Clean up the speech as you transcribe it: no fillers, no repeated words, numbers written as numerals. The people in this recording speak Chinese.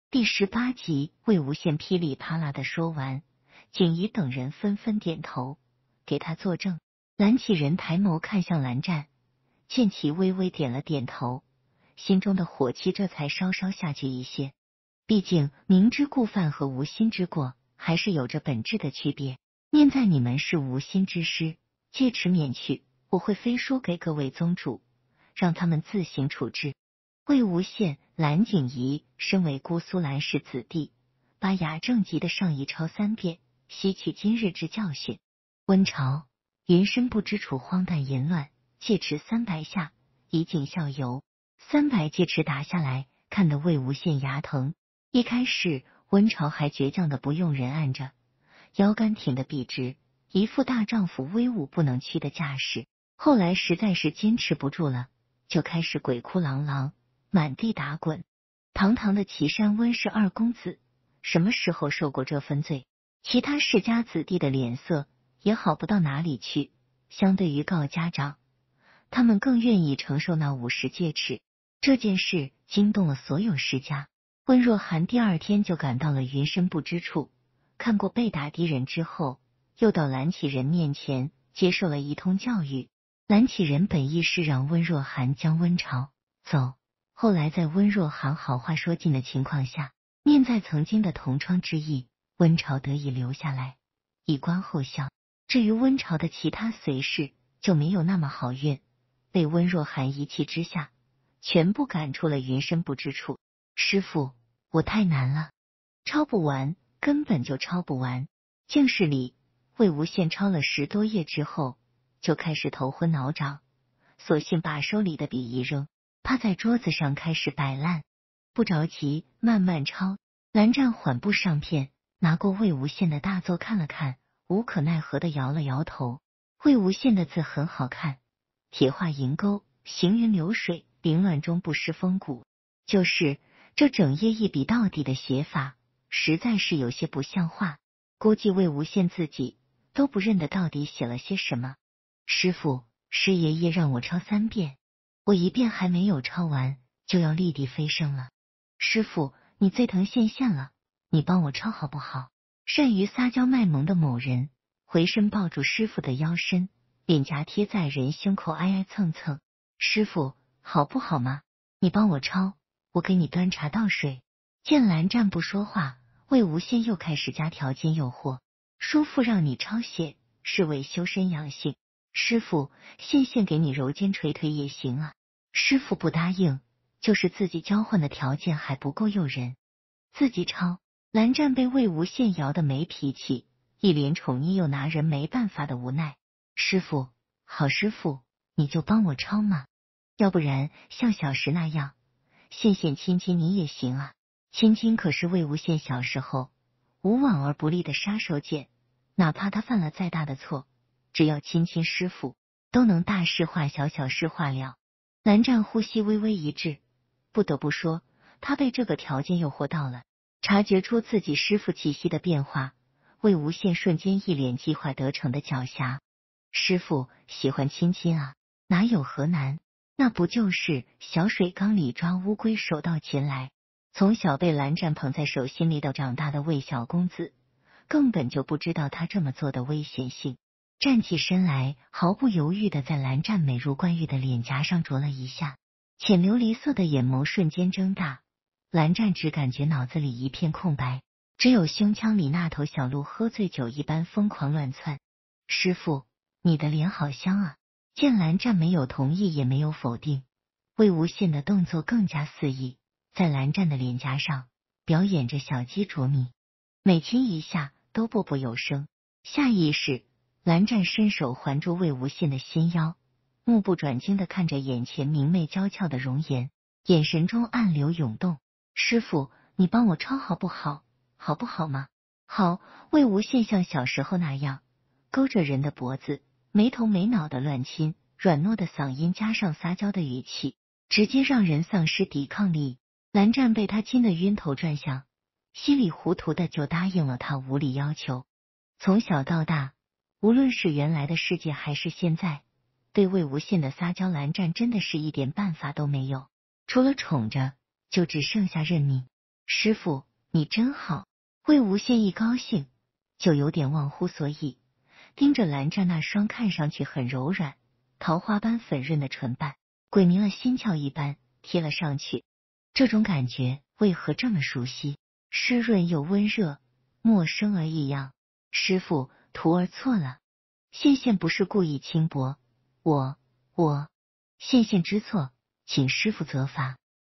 第18集，魏无羡噼里啪啦的说完，景怡等人纷纷点头，给他作证。蓝启仁抬眸看向蓝湛，见其微微点了点头，心中的火气这才稍稍下去一些。毕竟明知故犯和无心之过还是有着本质的区别。念在你们是无心之失，戒尺免去，我会飞书给各位宗主，让他们自行处置。魏无羡、蓝景怡身为姑苏蓝氏子弟，把雅正集的上一抄3遍，吸取今日之教训。温朝云深不知处荒诞淫乱，戒尺300下，以儆效尤。300戒尺打下来，看得魏无羡牙疼。一开始温朝还倔强的不用人按着，腰杆挺得笔直，一副大丈夫威武不能屈的架势。后来实在是坚持不住了，就开始鬼哭狼嚎，满地打滚。堂堂的岐山温氏二公子，什么时候受过这份罪？其他世家子弟的脸色也好不到哪里去，相对于告家长，他们更愿意承受那50戒尺。这件事惊动了所有世家。温若寒第2天就赶到了云深不知处，看过被打敌人之后，又到蓝启仁面前接受了一通教育。蓝启仁本意是让温若寒将温朝走，后来在温若寒好话说尽的情况下，念在曾经的同窗之意，温朝得以留下来，以观后效。至于温朝的其他随侍就没有那么好运，被温若寒一气之下，全部赶出了云深不知处。师父，我太难了，抄不完，根本就抄不完。净室里，魏无羡抄了10多页之后，就开始头昏脑胀，索性把手里的笔一扔，趴在桌子上开始摆烂。不着急，慢慢抄。蓝湛缓步上片，拿过魏无羡的大作看了看，无可奈何的摇了摇头。魏无羡的字很好看，铁画银钩，行云流水，凌乱中不失风骨。就是这整页一笔到底的写法，实在是有些不像话。估计魏无羡自己都不认得到底写了些什么。师父，师爷爷让我抄3遍，我1遍还没有抄完，就要立地飞升了。师父，你最疼羡羡了，你帮我抄好不好？善于撒娇卖萌的某人回身抱住师父的腰身，脸颊贴在人胸口挨挨蹭蹭。师父，好不好嘛？你帮我抄，我给你端茶倒水。见蓝湛不说话，魏无羡又开始加条件诱惑。叔父让你抄写，是为修身养性。师父，羡羡给你揉肩捶腿也行啊。师父不答应，就是自己交换的条件还不够诱人。自己抄。蓝湛被魏无羡摇得没脾气，一脸宠溺又拿人没办法的无奈。师父，好师父，你就帮我抄嘛，要不然像小时那样，羡羡亲亲你也行啊。亲亲可是魏无羡小时候无往而不利的杀手锏，哪怕他犯了再大的错，只要亲亲师父，都能大事化小，小事化了。蓝湛呼吸微微一滞，不得不说，他被这个条件诱惑到了。察觉出自己师父气息的变化，魏无羡瞬间一脸计划得逞的狡黠。师父喜欢亲亲啊，哪有何难？那不就是小水缸里抓乌龟，手到擒来。从小被蓝湛捧在手心里的长大的魏小公子，根本就不知道他这么做的危险性。站起身来，毫不犹豫的在蓝湛美如冠玉的脸颊上啄了一下，浅琉璃色的眼眸瞬间睁大。蓝湛只感觉脑子里一片空白，只有胸腔里那头小鹿喝醉酒一般疯狂乱窜。师父，你的脸好香啊！见蓝湛没有同意也没有否定，魏无羡的动作更加肆意，在蓝湛的脸颊上表演着小鸡啄米，每亲一下都啵啵有声。下意识，蓝湛伸手环住魏无羡的纤腰，目不转睛地看着眼前明媚娇俏的容颜，眼神中暗流涌动。师父，你帮我抄好不好？好不好嘛？好。魏无羡像小时候那样勾着人的脖子，没头没脑的乱亲，软糯的嗓音加上撒娇的语气，直接让人丧失抵抗力。蓝湛被他亲得晕头转向，稀里糊涂的就答应了他无理要求。从小到大，无论是原来的世界还是现在，对魏无羡的撒娇蓝湛真的是一点办法都没有，除了宠着就只剩下认命。 师傅，你真好。魏无羡一高兴，就有点忘乎所以，盯着蓝湛那双看上去很柔软、桃花般粉润的唇瓣，鬼迷了心窍一般贴了上去。这种感觉为何这么熟悉？湿润又温热，陌生而异样。师傅，徒儿错了，羡羡不是故意轻薄，我，羡羡知错，请师傅责罚。